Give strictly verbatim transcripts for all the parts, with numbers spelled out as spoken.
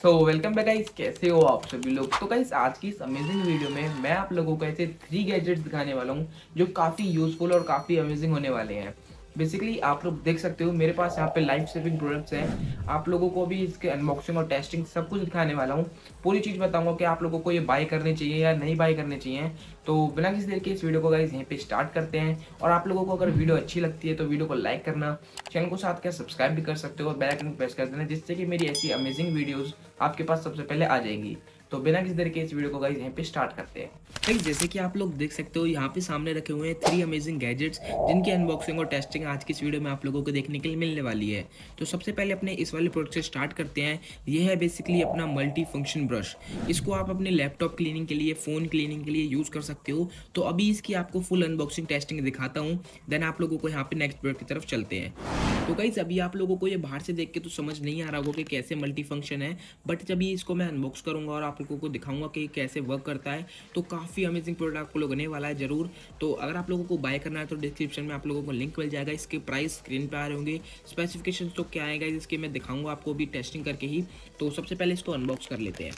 So welcome back guys, कैसे हो आप सभी लोग। तो गाइस आज की इस अमेजिंग वीडियो में मैं आप लोगों को ऐसे थ्री गैजेट्स दिखाने वाला हूँ जो काफ़ी यूजफुल और काफ़ी अमेजिंग होने वाले हैं। बेसिकली आप लोग देख सकते हो मेरे पास यहाँ पे लाइफ सेविंग प्रोडक्ट्स हैं। आप लोगों को भी इसके अनबॉक्सिंग और टेस्टिंग सब कुछ दिखाने वाला हूँ। पूरी चीज़ बताऊंगा कि आप लोगों को ये बाय करने चाहिए या नहीं बाय करने चाहिए। तो बिना किसी देर के इस वीडियो को गाइस यहीं पे स्टार्ट करते हैं। और आप लोगों को अगर वीडियो अच्छी लगती है तो वीडियो को लाइक करना, चैनल को साथ क्या सब्सक्राइब भी कर सकते हो और बेल आइकन प्रेस कर देना, जिससे कि मेरी ऐसी अमेजिंग वीडियोस आपके पास सबसे पहले आ जाएंगी। तो बिना किसी देर के इस वीडियो को गाइस यहीं पे स्टार्ट करते हैं। गाइस जैसे कि आप लोग देख सकते हो यहाँ पे सामने रखे हुए हैं थ्री अमेजिंग गैजेट्स जिनकी अनबॉक्सिंग और टेस्टिंग आज की इस वीडियो में आप लोगों को देखने के लिए मिलने वाली है। तो सबसे पहले अपने इस वाले प्रोडक्ट से स्टार्ट करते हैं। ये है बेसिकली अपना मल्टी फंक्शन ब्रश। इसको आप अपने लैपटॉप क्लीनिंग के लिए, फ़ोन क्लीनिंग के लिए यूज़ कर सकते हो। तो अभी इसकी आपको फुल अनबॉक्सिंग टेस्टिंग दिखाता हूँ, देन आप लोगों को यहाँ पे नेक्स्ट प्रोडक्ट की तरफ चलते हैं। तो गाइस अभी आप लोगों को ये बाहर से देख के तो समझ नहीं आ रहा होगा कि कैसे मल्टी फंक्शन है, बट जब ये इसको मैं अनबॉक्स करूंगा और आप लोगों को दिखाऊंगा कि कैसे वर्क करता है तो काफ़ी अमेजिंग प्रोडक्ट आपको लगने वाला है ज़रूर। तो अगर आप लोगों को बाय करना है तो डिस्क्रिप्शन में आप लोगों को लिंक मिल जाएगा। इसके प्राइस स्क्रीन पे आ रहे होंगे, स्पेसिफिकेशन तो क्या आएगा इसके मैं दिखाऊंगा आपको भी टेस्टिंग करके ही। तो सबसे पहले इसको अनबॉक्स कर लेते हैं।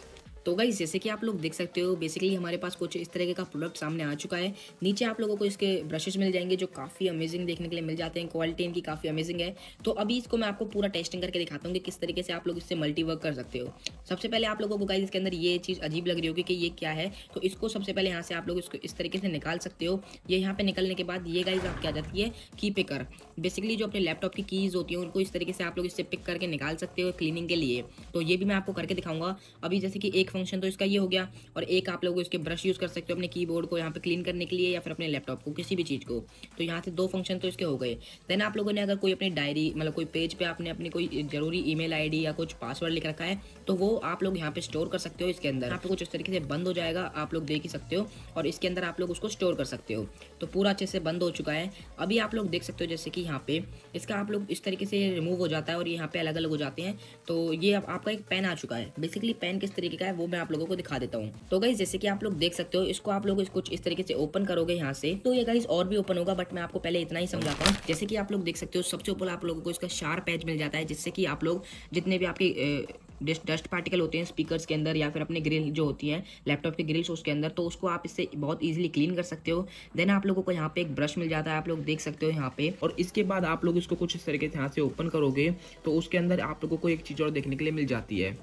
तो गाइस जैसे कि आप लोग देख सकते हो बेसिकली हमारे पास कुछ इस तरीके का प्रोडक्ट सामने आ चुका है। नीचे आप लोगों को इसके ब्रशेस मिल जाएंगे जो काफ़ी अमेजिंग देखने के लिए मिल जाते हैं, क्वालिटी इनकी काफ़ी अमेजिंग है। तो अभी इसको मैं आपको पूरा टेस्टिंग करके दिखाता हूँ कि किस तरीके से आप लोग इससे मल्टी वर्क कर सकते हो। सबसे पहले आप लोगों को गाइस इसके अंदर ये चीज़ अजीब लग रही होगी कि ये क्या है, तो इसको सबसे पहले यहाँ से आप लोग इसको इस तरीके से निकाल सकते हो। ये यहाँ पे निकलने के बाद ये गाइस आपकी आ जाती है की पिकर। बेसिकली जो अपने लैपटॉप की कीज़ होती हैं उनको इस तरीके से आप लोग इससे पिक करके निकाल सकते हो क्लीनिंग के लिए। तो ये भी मैं आपको करके दिखाऊंगा। अभी जैसे कि एक फंक्शन तो इसका ये हो गया, और एक आप लोग इसके ब्रश यूज़ कर सकते हो अपने कीबोर्ड को यहाँ पे क्लीन करने के लिए या फिर अपने लैपटॉप को, किसी भी चीज़ को। तो यहाँ से दो फंक्शन तो इसके हो गए। देन आप लोगों ने अगर कोई अपनी डायरी मतलब कोई पेज पे आपने अपनी कोई जरूरी ईमेल आईडी या कुछ पासवर्ड लिख रखा है तो वो आप लोग यहाँ पे स्टोर कर सकते हो। इसके अंदर यहाँ पे कुछ इस तरीके से बंद हो जाएगा, आप लोग देख ही सकते हो, और इसके अंदर आप लोग उसको स्टोर कर सकते हो। तो पूरा अच्छे से बंद हो चुका है। अभी आप लोग देख सकते हो जैसे कि यहाँ पे इसका आप लोग इस तरीके से रिमूव हो जाता है और यहाँ पे अलग अलग हो जाते हैं। तो ये अब आपका एक पेन आ चुका है। बेसिकली पेन किस तरीके का है वो मैं आप लोगों को दिखा देता हूँ। तो गाइस जैसे कि आप लोग देख सकते हो इसको आप लोग कुछ इस तरीके से ओपन करोगे यहाँ से, तो ये गाइस और भी ओपन होगा, बट मैं आपको पहले इतना ही समझाता हूँ। जैसे कि आप लोग देख सकते हो सबसे ऊपर आप लोगों को इसका शार्प एज मिल जाता है, जिससे कि आप लोग जितने भी आपकी डस्ट पार्टिकल होते हैं स्पीकर्स के अंदर या फिर अपने ग्रिल जो होती है लैपटॉप के ग्रिल्स उसके अंदर, तो उसको आप इससे बहुत इजीली क्लीन कर सकते हो। देन आप लोगों को यहाँ पे एक ब्रश मिल जाता है, आप लोग देख सकते हो यहाँ पे। और इसके बाद आप लोग इसको कुछ इस तरीके से यहाँ से ओपन करोगे तो उसके अंदर आप लोगों को एक चीज़ और देखने के लिए मिल जाती है।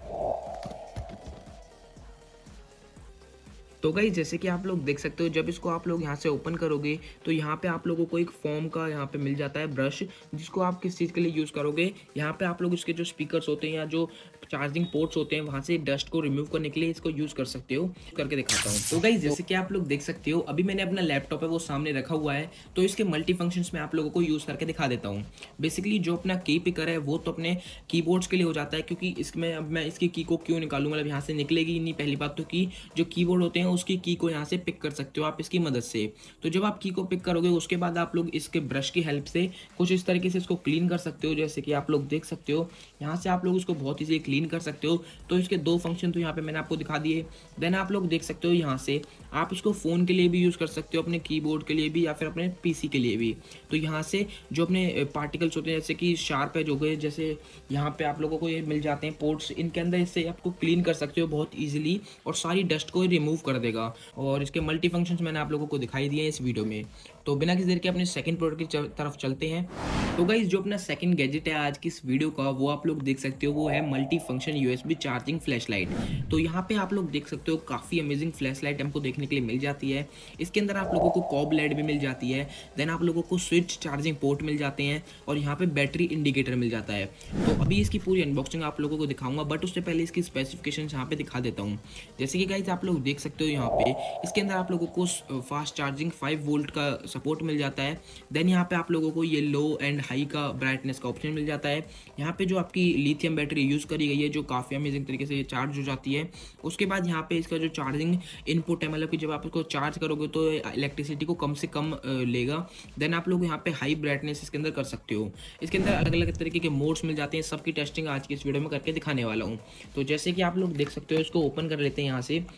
तो गाइस जैसे कि आप लोग देख सकते हो जब इसको आप लोग यहाँ से ओपन करोगे तो यहाँ पे आप लोगों को एक फोम का यहाँ पे मिल जाता है ब्रश, जिसको आप किस चीज़ के लिए यूज़ करोगे। यहाँ पे आप लोग इसके जो स्पीकर्स होते हैं या जो चार्जिंग पोर्ट्स होते हैं वहाँ से डस्ट को रिमूव करने के लिए इसको यूज़ कर सकते हो। करके दिखाता हूँ। तो गाइस जैसे कि आप लोग देख सकते हो अभी मैंने अपना लैपटॉप है वो सामने रखा हुआ है, तो इसके मल्टी फंक्शंस में आप लोगों को यूज़ करके दिखा देता हूँ। बेसिकली जो अपना की पिकर है वो तो अपने कीबोर्ड्स के लिए हो जाता है, क्योंकि इसमें अब मैं इसकी की को क्यों निकालूँ, मतलब यहाँ से निकलेगी नहीं। पहली बात तो की जो कीबोर्ड होते हैं उसकी की को यहाँ से पिक कर सकते हो आप इसकी मदद से। तो जब आप की को पिक करोगे उसके बाद आप लोग इसके ब्रश की हेल्प से कुछ इस तरीके से इसको क्लीन कर सकते हो। जैसे कि आप लोग देख सकते हो यहाँ से आप लोग इसको बहुत ईजी क्लीन कर सकते हो। तो इसके दो फंक्शन तो यहाँ पे मैंने आपको दिखा दिए। देन आप लोग देख सकते हो यहाँ से आप इसको फ़ोन के लिए भी यूज़ कर सकते हो, अपने कीबोर्ड के लिए भी या फिर अपने पीसी के लिए भी। तो यहाँ से जो अपने पार्टिकल्स होते हैं जैसे कि शार्प एज हो गए, जैसे यहाँ पे आप लोगों को ये मिल जाते हैं पोर्ट्स, इनके अंदर इससे आपको क्लीन कर सकते हो बहुत ईजिली और सारी डस्ट को रिमूव कर देगा। और इसके मल्टी फंक्शंस मैंने आप लोगों को दिखाई दिए हैं इस वीडियो में। तो बिना किसी देर के अपने सेकंड प्रोडक्ट की तरफ चलते हैं। तो गाइस जो अपना सेकंड गैजेट है आज की इस वीडियो का वो आप लोग देख सकते हो, वो है multi function USB charging flash light. तो यहाँ पे आप लोग देख सकते हो काफ़ी अमेजिंग फ्लैश लाइट हमको देखने के लिए मिल जाती है। इसके अंदर आप लोगों को कॉब लाइट भी मिल जाती है। देन आप लोगों को स्विच चार्जिंग पोर्ट मिल जाते हैं और यहाँ पे बैटरी इंडिकेटर मिल जाता है। तो अभी इसकी पूरी अनबॉक्सिंग आप लोगों को दिखाऊंगा, बट उससे पहले इसकी स्पेसिफिकेशन यहाँ पे दिखा देता हूँ। जैसे कि गाइस आप लोग देख सकते हो यहाँ पे इसके अंदर आप लोगों को फास्ट चार्जिंग फाइव वोल्ट का सपोर्ट मिल जाता है। देन यहाँ पे आप लोगों को ये लो एंड हाई का ब्राइटनेस का ऑप्शन मिल जाता है। यहाँ पे जो आपकी लिथियम बैटरी यूज़ करी गई है जो काफ़ी अमेजिंग तरीके से ये चार्ज हो जाती है। उसके बाद यहाँ पे इसका जो चार्जिंग इनपुट है, मतलब कि जब आप इसको चार्ज करोगे तो इलेक्ट्रिसिटी को कम से कम लेगा। देन आप लोग यहाँ पे हाई ब्राइटनेस इसके अंदर कर सकते हो। इसके अंदर अलग अलग तरीके के मोड्स मिल जाते हैं, सबकी टेस्टिंग आज की इस वीडियो में करके दिखाने वाला हूँ। तो जैसे कि आप लोग देख सकते हो इसको ओपन कर लेते हैं यहाँ से।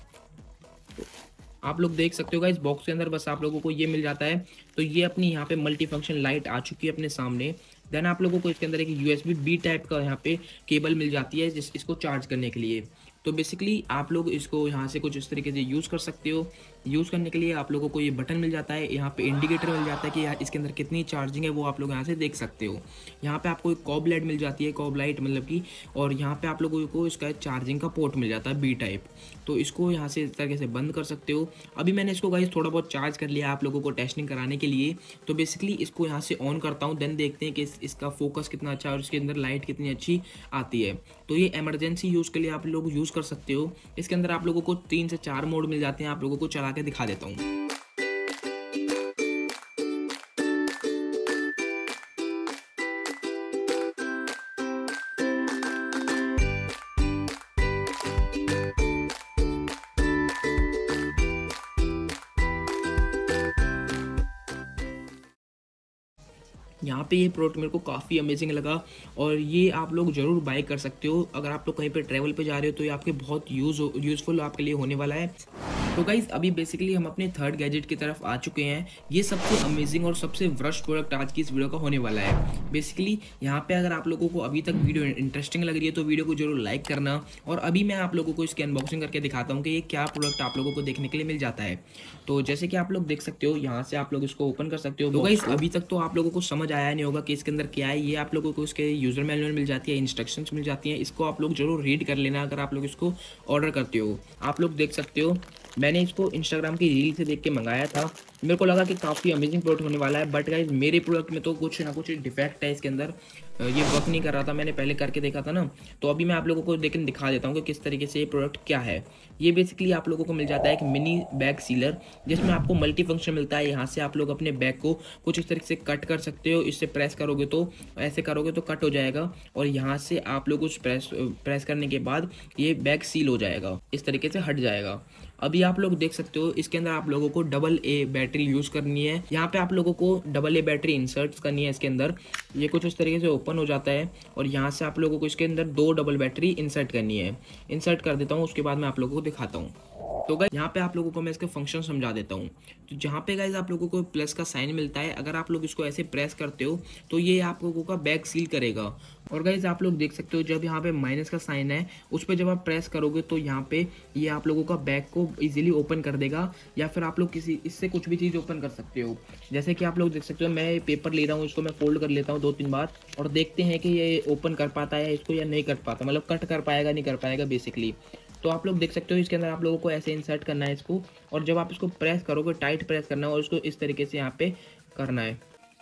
आप लोग देख सकते हो गाइस बॉक्स के अंदर बस आप लोगों को ये मिल जाता है। तो ये अपनी यहाँ पे मल्टी फंक्शन लाइट आ चुकी है अपने सामने। देन आप लोगों को इसके अंदर एक यूएसबी बी टाइप का यहाँ पे केबल मिल जाती है जिस इसको चार्ज करने के लिए। तो बेसिकली आप लोग इसको यहाँ से कुछ इस तरीके से यूज़ कर सकते हो। यूज़ करने के लिए आप लोगों को ये बटन मिल जाता है, यहाँ पे इंडिकेटर मिल जाता है कि यार इसके अंदर कितनी चार्जिंग है वो आप लोग यहाँ से देख सकते हो। यहाँ पे आपको एक कॉब लाइट मिल जाती है, कॉब लाइट मतलब कि, और यहाँ पे आप लोगों को इसका चार्जिंग का पोर्ट मिल जाता है बी टाइप। तो इसको यहाँ से इस तरीके से बंद कर सकते हो। अभी मैंने इसको गाइस थोड़ा बहुत चार्ज कर लिया आप लोगों को टेस्टिंग कराने के लिए। तो बेसिकली इसको यहाँ से ऑन करता हूँ, देन देखते हैं कि इस, इसका फोकस कितना अच्छा है और इसके अंदर लाइट कितनी अच्छी आती है। तो ये इमरजेंसी यूज़ के लिए आप लोग यूज़ कर सकते हो। इसके अंदर आप लोगों को तीन से चार मोड मिल जाते हैं, आप लोगों को चला के दिखा देता हूँ। यहाँ पे ये प्रोडक्ट मेरे को काफ़ी अमेजिंग लगा और ये आप लोग ज़रूर बाय कर सकते हो। अगर आप लोग कहीं पे ट्रैवल पे जा रहे हो तो ये आपके बहुत यूज़ यूज़फुल आपके लिए होने वाला है। तो गाइज़ अभी बेसिकली हम अपने थर्ड गैजेट की तरफ आ चुके हैं। ये सबसे अमेजिंग और सबसे वर्स्ट प्रोडक्ट आज की इस वीडियो का होने वाला है। बेसिकली यहाँ पे अगर आप लोगों को अभी तक वीडियो इंटरेस्टिंग लग रही है तो वीडियो को जरूर लाइक करना। और अभी मैं आप लोगों को इसकी अनबॉक्सिंग करके दिखाता हूँ कि ये क्या प्रोडक्ट आप लोगों को देखने के लिए मिल जाता है। तो जैसे कि आप लोग देख सकते हो, यहाँ से आप लोग इसको ओपन कर सकते हो। तो गाइज़ अभी तक तो आप लोगों को समझ आया नहीं होगा कि इसके अंदर क्या है। ये आप लोगों को इसके यूज़र मैनुअल मिल जाती है, इंस्ट्रक्शंस मिल जाती हैं। इसको आप लोग जरूर रीड कर लेना अगर आप लोग इसको ऑर्डर करते हो। आप लोग देख सकते हो मैंने इसको इंस्टाग्राम की रील से देख के मंगाया था। मेरे को लगा कि काफ़ी अमेजिंग प्रोडक्ट होने वाला है, बट गाइज मेरे प्रोडक्ट में तो कुछ ना कुछ डिफेक्ट है इसके अंदर। ये वर्क नहीं कर रहा था, मैंने पहले करके देखा था ना। तो अभी मैं आप लोगों को लेकिन दिखा देता हूँ कि किस तरीके से ये प्रोडक्ट क्या है। ये बेसिकली आप लोगों को मिल जाता है एक मिनी बैग सीलर, जिसमें आपको मल्टी फंक्शन मिलता है। यहाँ से आप लोग अपने बैग को कुछ इस तरीके से कट कर सकते हो। इससे प्रेस करोगे तो ऐसे करोगे तो कट हो जाएगा, और यहाँ से आप लोग उस प्रेस प्रेस करने के बाद ये बैग सील हो जाएगा, इस तरीके से हट जाएगा। अभी आप लोग देख सकते हो इसके अंदर आप लोगों को डबल ए बैटरी यूज़ करनी है। यहाँ पे आप लोगों को डबल ए बैटरी इंसर्ट करनी है इसके अंदर। ये कुछ इस तरीके से ओपन हो जाता है और यहाँ से आप लोगों को इसके अंदर दो डबल बैटरी इंसर्ट करनी है। इंसर्ट कर देता हूँ, उसके बाद मैं आप लोगों को दिखाता हूँ। तो गाइस यहाँ पे आप लोगों को मैं इसके फंक्शन समझा देता हूँ। तो जहाँ पे गाइस आप लोगों को प्लस का साइन मिलता है, अगर आप लोग इसको ऐसे प्रेस करते हो तो ये आप लोगों का बैग सील करेगा। और गाइस आप लोग देख सकते हो जब यहाँ पे माइनस का साइन है उस पर जब आप प्रेस करोगे तो यहाँ पे ये आप लोगों का बैग को इजीली ओपन कर देगा, या फिर आप लोग किसी इससे कुछ भी चीज़ ओपन कर सकते हो। जैसे कि आप लोग देख सकते हो मैं पेपर ले रहा हूँ, इसको मैं फोल्ड कर लेता हूँ दो तीन बार और देखते हैं कि ये ओपन कर पाता है इसको या नहीं कर पाता, मतलब कट कर पाएगा नहीं कर पाएगा बेसिकली। तो आप लोग देख सकते हो इसके अंदर आप लोगों को ऐसे इंसर्ट करना है इसको, और जब आप इसको प्रेस करोगे टाइट प्रेस करना है और इसको इस तरीके से यहाँ पे करना है।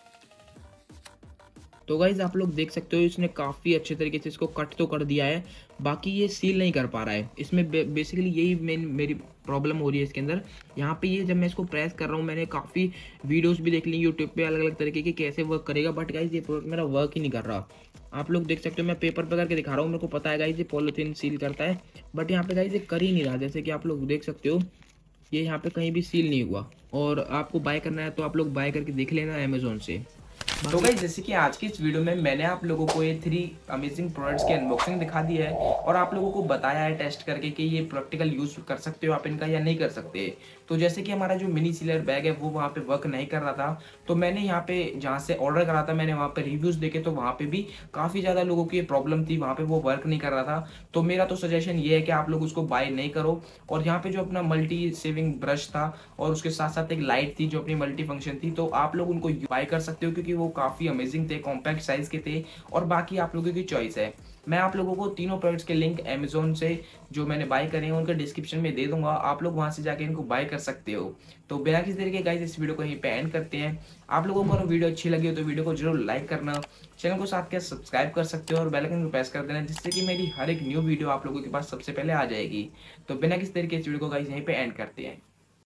तो गाइज आप लोग देख सकते हो इसने काफ़ी अच्छे तरीके से इसको कट तो कर दिया है, बाकी ये सील नहीं कर पा रहा है। इसमें बे, बेसिकली यही मेन मेरी प्रॉब्लम हो रही है इसके अंदर। यहाँ पे ये जब मैं इसको प्रेस कर रहा हूँ, मैंने काफ़ी वीडियोस भी देख ली यूट्यूब पे अलग अलग तरीके के कैसे वर्क करेगा, बट गाइज ये प्रोडक्ट मेरा वर्क ही नहीं कर रहा। आप लोग देख सकते हो मैं पेपर पे करके दिखा रहा हूँ, मेरे को पता है गाइज ये पॉलीथीन सील करता है, बट यहाँ पे गाइज ये कर ही नहीं रहा। जैसे कि आप लोग देख सकते हो ये यहाँ पे कहीं भी सील नहीं हुआ। और आपको बाय करना है तो आप लोग बाय करके देख लेना अमेजोन से। तो गाइस जैसे कि आज की इस वीडियो में मैंने आप लोगों को ये थ्री अमेजिंग प्रोडक्ट्स की अनबॉक्सिंग दिखा दी है और आप लोगों को बताया है टेस्ट करके कि ये प्रैक्टिकल यूज कर सकते हो आप इनका या नहीं कर सकते। तो जैसे कि हमारा जो मिनी सीलर बैग है वो वहाँ पे वर्क नहीं कर रहा था, तो मैंने यहाँ पे जहाँ से ऑर्डर करा था मैंने वहाँ पे रिव्यूज देखे तो वहाँ पे भी काफ़ी ज़्यादा लोगों की प्रॉब्लम थी, वहाँ पे वो वर्क नहीं कर रहा था। तो मेरा तो सजेशन ये है कि आप लोग उसको बाय नहीं करो। और यहाँ पे जो अपना मल्टी सेविंग ब्रश था और उसके साथ साथ एक लाइट थी जो अपनी मल्टी फंक्शन थी, तो आप लोग उनको बाय कर सकते हो क्योंकि वो काफ़ी अमेजिंग थे, कॉम्पैक्ट साइज के थे। और बाकी आप लोगों की चॉइस है। मैं आप लोगों को तीनों प्रोडक्ट्स के लिंक अमेजोन से जो मैंने बाय करे हैं उनका डिस्क्रिप्शन में दे दूंगा, आप लोग वहां से जाके इनको बाय कर सकते हो। तो बिना किसी तरीके गाइस इस वीडियो को यहीं पे एंड करते हैं। आप लोगों को अगर वीडियो अच्छी लगी हो तो वीडियो को जरूर लाइक करना, चैनल को साथ के सब्सक्राइब कर सकते हो और बेल आइकन को प्रेस कर देना, जिससे कि मेरी हर एक न्यू वीडियो आप लोगों के पास सबसे पहले आ जाएगी। तो बिना किसी तरीके इस वीडियो को गाइस यहीं पे एंड करते हैं।